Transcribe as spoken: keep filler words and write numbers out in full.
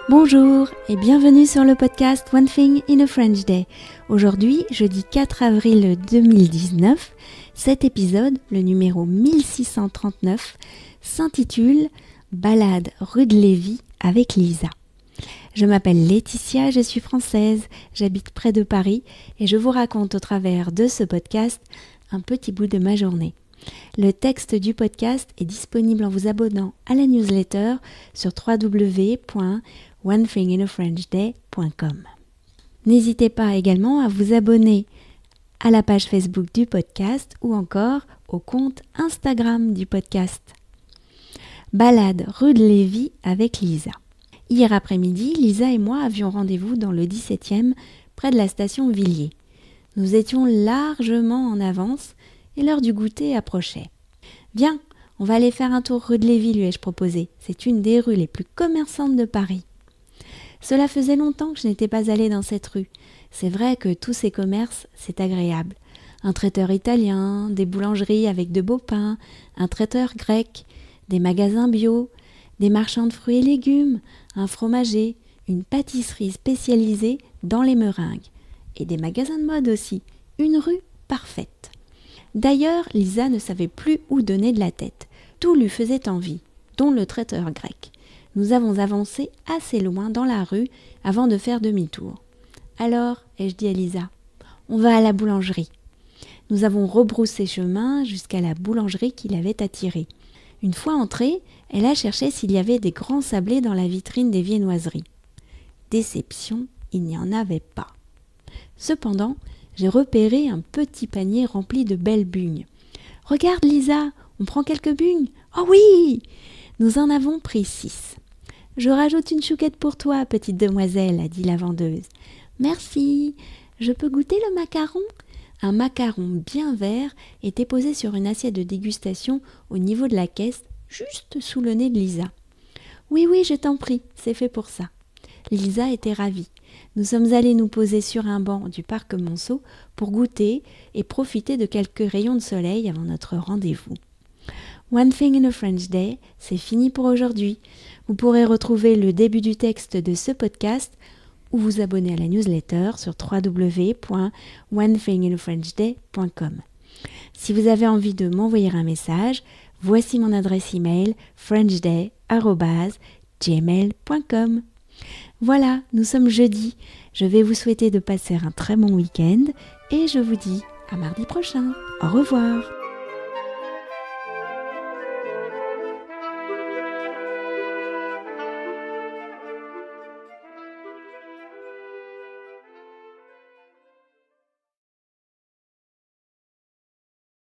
Bonjour et bienvenue sur le podcast One Thing in a French Day. Aujourd'hui, jeudi quatre avril deux mille dix-neuf, cet épisode, le numéro mille six cent trente-neuf, s'intitule « Balade rue de Lévis avec Lisa ». Je m'appelle Laetitia, je suis française, j'habite près de Paris et je vous raconte au travers de ce podcast un petit bout de ma journée. Le texte du podcast est disponible en vous abonnant à la newsletter sur w w w point one thing in a french day point com. N'hésitez pas également à vous abonner à la page Facebook du podcast ou encore au compte Instagram du podcast. Balade rue de Lévis avec Lisa. Hier après-midi, Lisa et moi avions rendez-vous dans le dix-septième, près de la station Villiers. Nous étions largement en avance et l'heure du goûter approchait. « Viens, on va aller faire un tour rue de Lévis, lui ai-je proposé. C'est une des rues les plus commerçantes de Paris. » Cela faisait longtemps que je n'étais pas allée dans cette rue. C'est vrai que tous ces commerces, c'est agréable. Un traiteur italien, des boulangeries avec de beaux pains, un traiteur grec, des magasins bio, des marchands de fruits et légumes, un fromager, une pâtisserie spécialisée dans les meringues. Et des magasins de mode aussi. Une rue parfaite. D'ailleurs, Lisa ne savait plus où donner de la tête. Tout lui faisait envie, dont le traiteur grec. Nous avons avancé assez loin dans la rue avant de faire demi-tour. « Alors, ai-je dit à Lisa, on va à la boulangerie. » Nous avons rebroussé chemin jusqu'à la boulangerie qui l'avait attirée. Une fois entrée, elle a cherché s'il y avait des grands sablés dans la vitrine des viennoiseries. Déception, il n'y en avait pas. Cependant, j'ai repéré un petit panier rempli de belles bugnes. « Regarde Lisa, on prend quelques bugnes ?»« Oh oui !» Nous en avons pris six. « Je rajoute une chouquette pour toi, petite demoiselle, » a dit la vendeuse. « Merci. Je peux goûter le macaron ?» Un macaron bien vert était posé sur une assiette de dégustation au niveau de la caisse, juste sous le nez de Lisa. « Oui, oui, je t'en prie, c'est fait pour ça. » Lisa était ravie. Nous sommes allés nous poser sur un banc du parc Monceau pour goûter et profiter de quelques rayons de soleil avant notre rendez-vous. One Thing in a French Day, c'est fini pour aujourd'hui. Vous pourrez retrouver le début du texte de ce podcast ou vous abonner à la newsletter sur w w w point one thing in a french day point com. Si vous avez envie de m'envoyer un message, voici mon adresse email frenchday arobase gmail point com. Voilà, nous sommes jeudi. Je vais vous souhaiter de passer un très bon week-end et je vous dis à mardi prochain. Au revoir.